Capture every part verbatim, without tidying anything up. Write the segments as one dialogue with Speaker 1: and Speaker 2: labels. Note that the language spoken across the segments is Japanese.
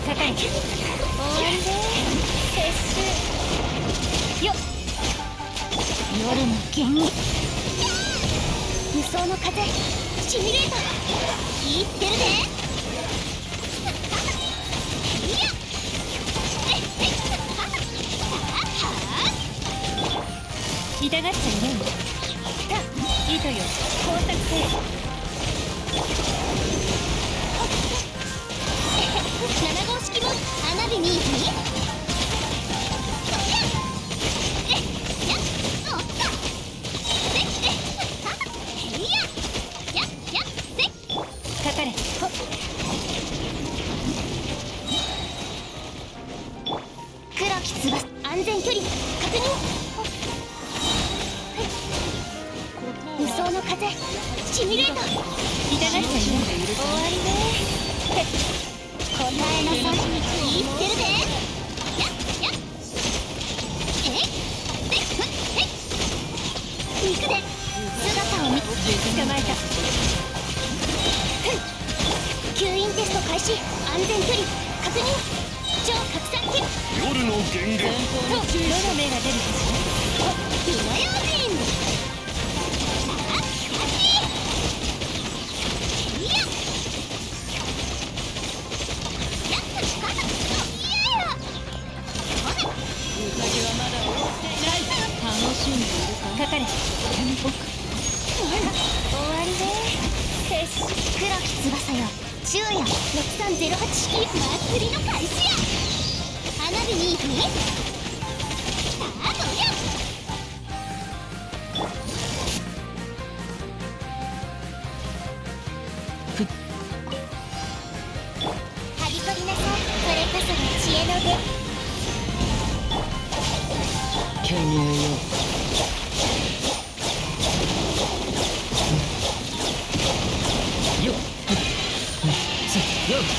Speaker 1: かかれ。終わりで撤収よっ。夜の剣に無双の風シミュレーターいいってるで。痛がっちゃいないの。た糸よ工作せよ。なな号式も花火にいい。かかれ。ほっ黒き翼安全距離確認。無双の風シミュレーター痛がっちゃいない。終わりね。答えなさい。言ってるで。やっやっえいえいえい行くで。姿を見捕まえた。吸引テスト開始。安全距離確認。超拡散機夜の源源とどの目が出るかしら。火の用心さあ勝ちいややっと力いややほら宴はまだ終わっていない。楽しんでいるか。かかれ。終わりで撤収。黒き翼よ昼夜ろくさんゼロはち式祭りの開始や。花火にいいスタートや。はびこりなさい。これこそが知恵の出。
Speaker 2: 権威よよっよっ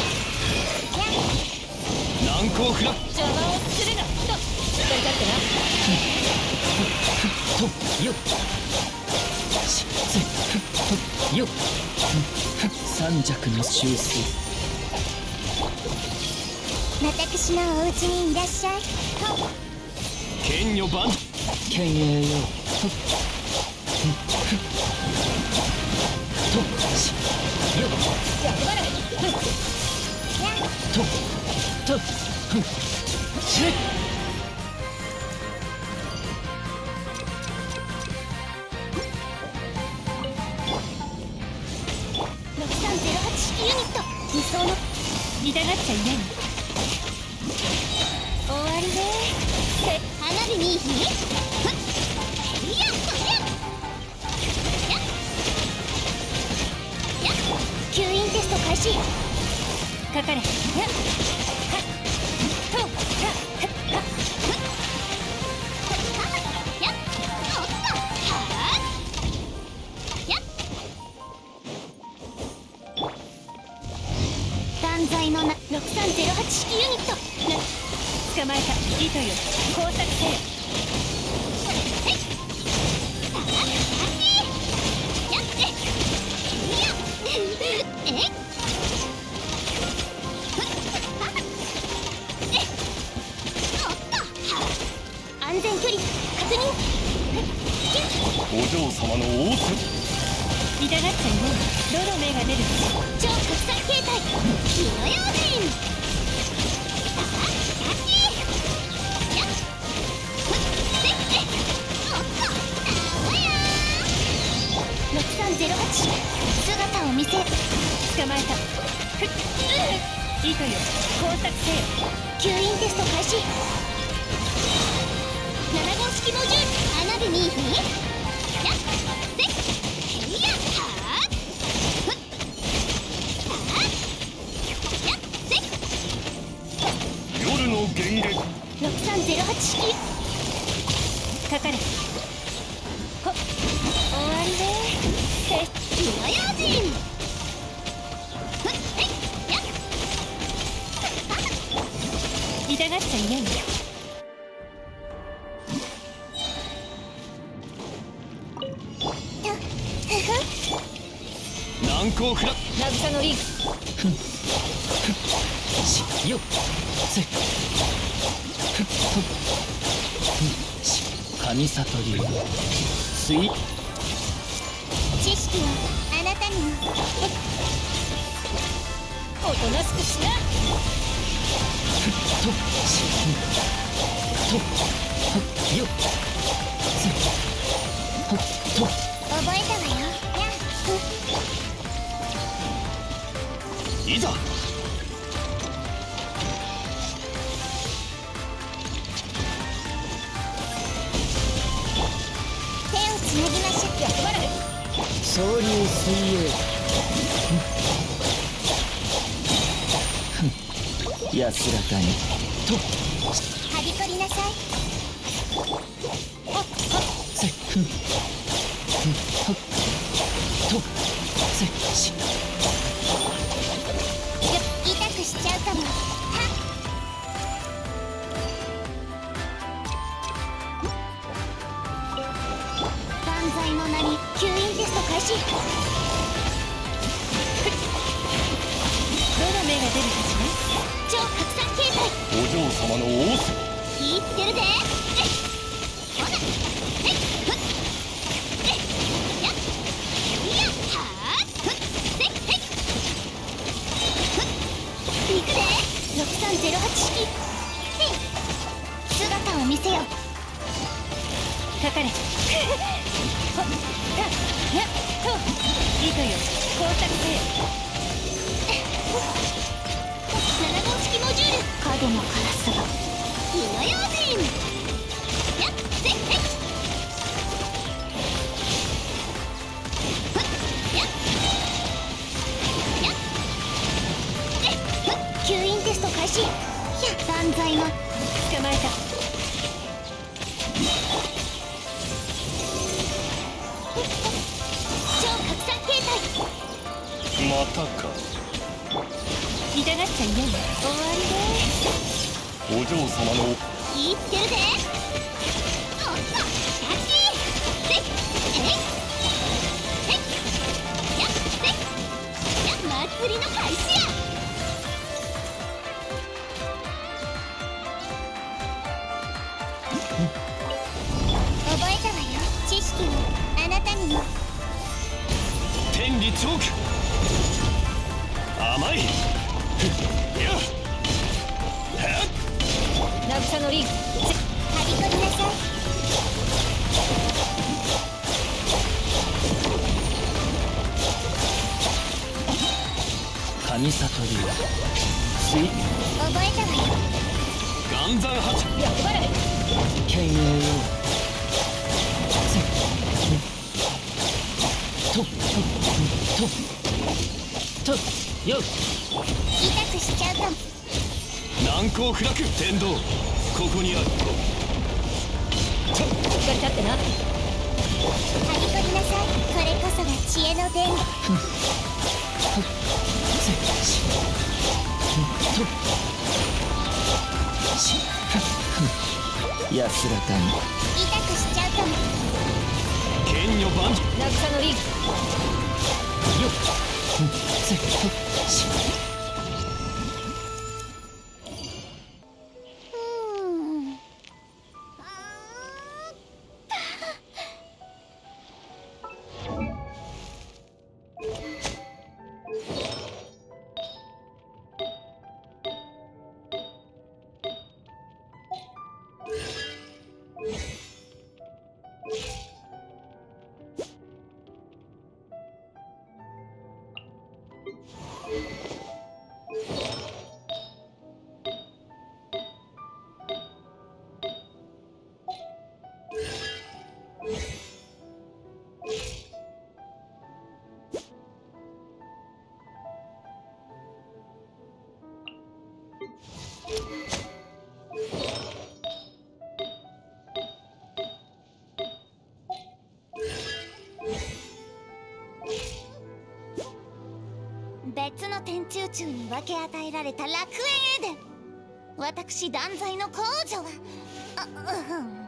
Speaker 2: 難攻不落。
Speaker 1: 邪魔をするなとしっかり立ってな。
Speaker 2: とよっしつよっ三尺の修正。
Speaker 1: 私のお家にいらっしゃい。
Speaker 2: 剣女番権威よととしよっととふんしれ
Speaker 1: ろくさんゼロはち式ユニット無双の痛がっちゃいないの。終わりで花火にいい日。ふっいやそりゃやっやっ吸引テスト開始。かかれ。やっはっとはっはっはっやっおっとはっやっ断罪のなろくさんゼロはち式ユニットな捕まえた。糸よ工作せよ。えいさあやっていやえい安全距離確認。
Speaker 3: お嬢様の仰せ。
Speaker 1: 痛がっちゃいない。どの目が出るか。超拡散形態火の用心さあキャッチやっふっせっせおっとだわやーろくさんゼロはち姿を見せ。捕まえた。ふっ糸よ工作せよ。吸引テスト開始。なな号式モジュール花火にいい日。やっせっいやはーふっさあやっせっ
Speaker 3: 夜の源源
Speaker 1: ろくさんゼロはち式かかれ。ほっ終わりで火の用心ふっえいやっ痛がっちゃいないんだ。
Speaker 2: 難攻不落。
Speaker 1: 渚のリンク
Speaker 2: しよっせふっとし神里流水
Speaker 1: 知識はあなたにも。
Speaker 4: おとなしくしな。
Speaker 2: ふっとしとはっよっせはっと
Speaker 1: 覚えたわよ。やっ
Speaker 3: いざ。
Speaker 1: 手をつなぎましょう。
Speaker 4: やっぱり
Speaker 2: 総流水泳安らかにと
Speaker 1: はびこりなさい。
Speaker 2: せふんふんはっとせし
Speaker 1: よ痛くしちゃうかも。はっ万歳の名に吸引テスト開始。
Speaker 4: どの目が出るかしら。
Speaker 1: 超拡散形態。
Speaker 3: お嬢様の仰せ。
Speaker 1: 言ってるで。ほら、えい、ふっ、えい、やっ、いや、はーっ、ふっ、せい、へい、ふっ、いくで。ろくさんゼロはち式。へい、姿を見せよ。
Speaker 4: かかれ。ほっ、た、や、と。いとよ、工作せ
Speaker 1: なな号式モジュール。影の辛さが火の用心。やっ、せい、へい、ふっ、やっ、やっ、え、ふっ、吸引テスト開始。やっ、万歳の
Speaker 4: 捕まえた。
Speaker 1: 超拡散形態。
Speaker 3: またか。
Speaker 4: 痛がっちゃいないよ。終わりで
Speaker 3: お嬢様の
Speaker 1: 言ってるで。おっと、キャッチー。せい、へい、へい、やっ、せい、やっ、祭りの開始や。覚えたわよ。知識はあなたにも。
Speaker 3: 天理チョーク。甘い。いや。はっ。
Speaker 4: 渚のリング。
Speaker 1: はびこりなさい。
Speaker 2: 神里流水
Speaker 1: 覚えたわよ。
Speaker 3: 岩山八。
Speaker 4: やっぱり
Speaker 2: 剣栄よせふんととととよっ
Speaker 1: 痛くしちゃうかも。
Speaker 3: 難攻不落。天道ここにある。
Speaker 4: しっかり立ってな。
Speaker 1: はびこりなさい。これこそが知恵の伝言。
Speaker 2: せしふんとしふん安らかに
Speaker 1: 痛くしちゃうかも。
Speaker 3: 剣女万丈。
Speaker 4: 渚のリング。
Speaker 2: よっふんせふんし
Speaker 1: うーん。別の天中宙に分け与えられた楽園エデン。私断罪の公女はあ、うん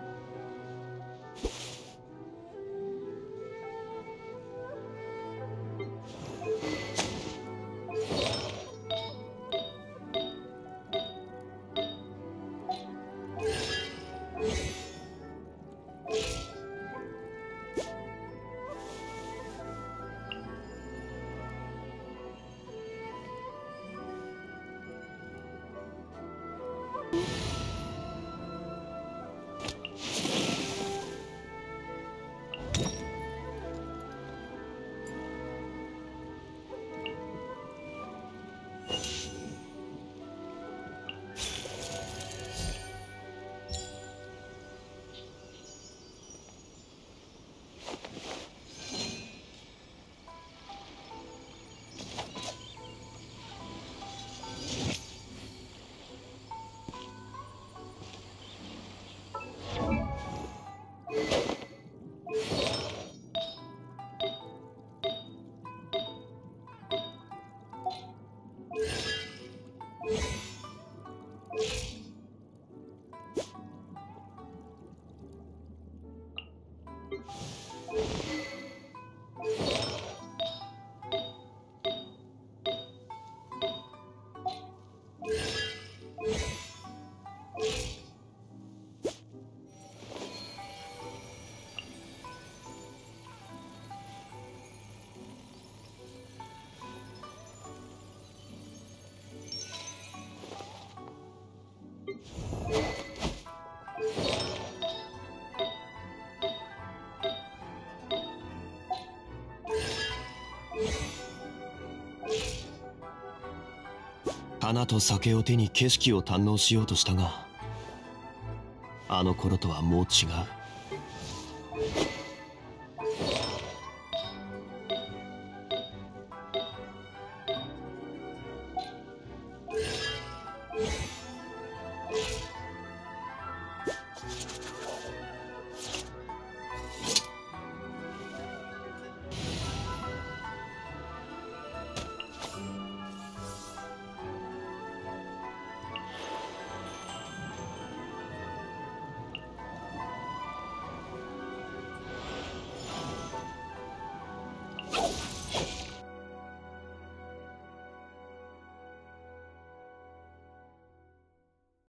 Speaker 5: 花と酒を手に景色を堪能しようとしたが、あの頃とはもう違う。